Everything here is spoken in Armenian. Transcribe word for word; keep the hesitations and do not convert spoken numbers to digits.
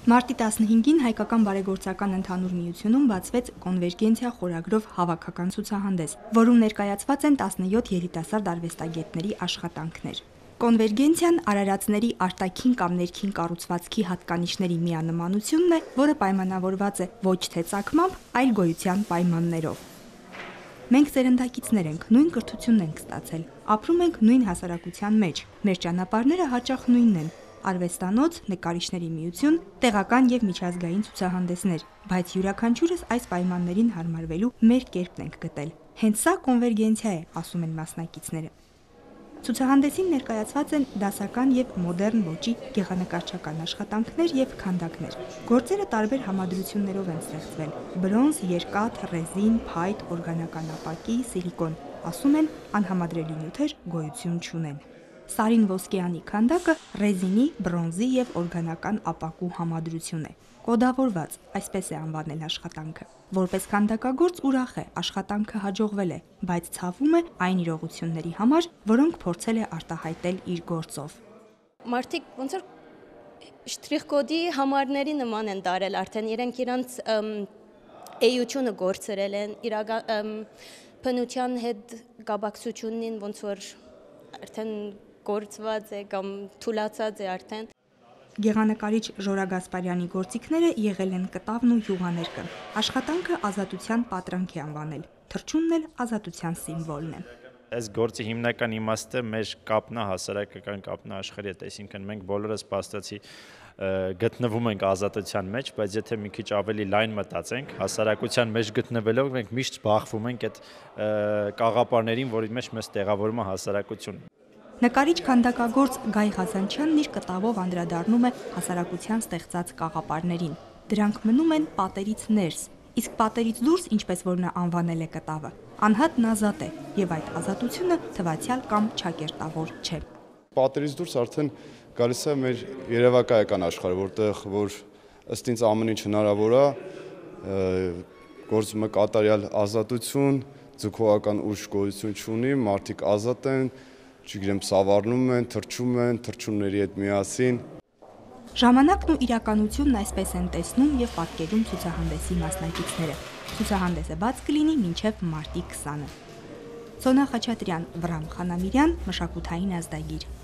Մարտի տասնհինգին Հայկական բարեգործական ընդհանուր միությունում բացվեց Կոնվերգենցիա խորագրով հավաքական ցուցահանդես, որում ներկայացված են տասնյոթ երիտասարդ արվեստագետների աշխատանքներ։ Կոնվերգենցիան արարածների արտաքին կամ ներքին կառուցվածքի հատկանիշների միանմանությունն է, որը պայմանավորված է ոչ թե ծագմամբ, այլ գոյության պայմաններով։ Մենք սերնդակիցներ ենք, նույն կրթությունն ենք ստացել, ապրում ենք նույն հասարակության մեջ, մեր ճանապարհները հաճախ նույնն են՝ արվեստանոց, նկարիչների միություն, տեղական եւ միջազգային ցուցահանդեսներ, բայց յուրաքանչյուրս այս պայմաններին հարմարվելու մեր կերպն ենք գտել։ Հենց սա կոնվերգենցիա է, ասում են մասնակիցները։ Ցուցահանդեսին ներկայացված են դասական եւ մոդեռն ոճի գեղանկարչական աշխատանքներ եւ քանդակներ։ Գործերը տարբեր համադրություններով են ստեղծվել՝ բրոնզ, երկաթ, ռեզին, փայտ, օրգանական ապակի, սիլիկոն, ասում են անհամադրելի նյութեր գոյություն չունեն։ Սարին Ոսկեյանի քանդակը ռեզինի, բրոնզի եւ օրգանական ապակու համադրություն է։ Կոդավորված, այսպես է անվանել աշխատանքը։ Որպես քանդակագործ ուրախ է, աշխատանքը հաջողվել է, բայց ցավում է այն իրողությունների համար, որոնք փորձել է արտահայտել իր գործով։ Մարդիկ ոնց որ շտրիխ-կոդի համարների նման են տարել, արդեն իրենք իրանց էությունը գործերել են, իրական բնության հետ գաբակցությունին ոնց որ արդեն գործված է կամ թուլացած է արդեն։ Գեղանկարիչ Ժորա Գասպարյանի գործիքները եղել են կտավն ու յուղաներկը։ Աշխատանքը ազատության պատրանք է անվանել, թռչունն էլ ազատության սիմվոլն է։ Այս գործի հիմնական իմաստը մեր կապն է հասարակական կապն է աշխարհի հետ, այսինքն մենք բոլորս փաստացի գտնվում ենք ազատության մեջ, բայց եթե մի քիչ ավելի լայն մտածենք, հասարակության մեջ գտնվելով մենք միշտ զբաղվում ենք այդ կաղապարներին, որի մեջ մեզ տեղավորում է հասարակությունը։ Նկարիչ քանդակագործ Գայ Ղազանչյանն իր կտավով անդրադառնում է հասարակության ստեղծած կաղապարներին։ Դրանք մնում են պատերից ներս, իսկ պատերից դուրս, ինչպես որ նա անվանել է կտավը, անհատն ազատ է, եւ այդ ազատությունը թվացial կամ չակերտավոր չէ։ Պատերից դուրս արդեն գալիս է մեր երևակայական աշխարհը, որտեղ որ ըստ ինձ ամեն ինչ հնարավոր է, գործում է կատարյալ ազատություն, ձգողական ուժ գոյություն չունի, մարդիկ ազատ են, չգիտեմ, սավառնում են, թռչում են, թռչունների հետ միասին։ Ժամանակն ու իրականությունն այսպես են տեսնում եւ պատկերում ցուցահանդեսի մասնակիցները։ Ցուցահանդեսը բաց կլինի մինչեւ մարտի քսանը։ Սոնա Խաչատրյան, Վրամ Խանամիրյան, Մշակութային ազդագիր։